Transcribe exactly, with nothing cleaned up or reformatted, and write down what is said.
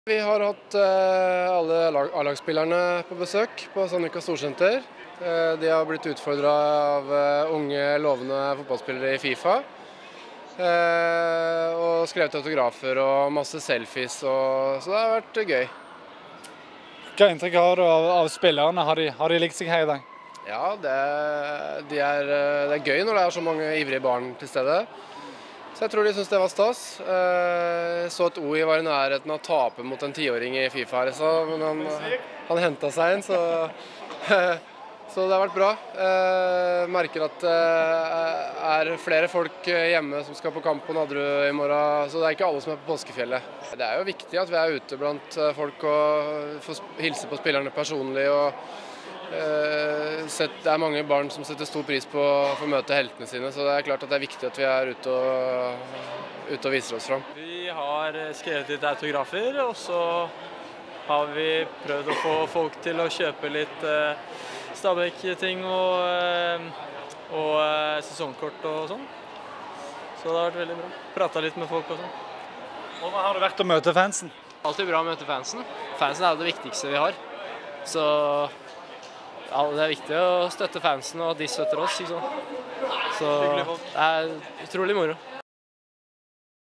Vi har hatt uh, alle A-lagsspillerne på besøk på Sandvika Storsenter. Uh, de har blitt utfordret av uh, unge, lovende fotballspillere i FIFA. Uh, og skrevet autografer og masse selfies, og, så det har vært gøy. Hva inntrykk har du av, av spillerne? Har de, har de likt seg her i dag? Ja, det, de er, det er gøy når det er så mange ivrige barn til stede. Så jeg tror de synes det var stas. Jeg så at O I var i nærheten av å tape mot en tiåring i FIFA her, så, men han, han hentet seg inn, så, så det har vært bra. Jeg merker at det er flere folk hjemme som skal på kamp på Nadderud i morgen, så det er ikke alle som er på Påskefjellet. Det er jo viktig at vi er ute blant folk og får hilse på spillerne personlig. og Det er mange barn som setter stor pris på å få møte heltene sine, så det er klart at det er viktig at vi er ute og, ute og viser oss fram. Vi har skrevet litt autografer, og så har vi prøvd å få folk til å kjøpe litt uh, Stabæk-ting og, uh, og uh, sesongkort og sånn. Så det har vært veldig bra. Pratet litt med folk og sånn. Hvordan har det vært å møte fansen? Alltid bra å møte fansen. Fansen er det viktigste vi har. Så ja, det er viktig å støtte fansen, og at de støtter oss. Ikke sant? Så det er utrolig moro.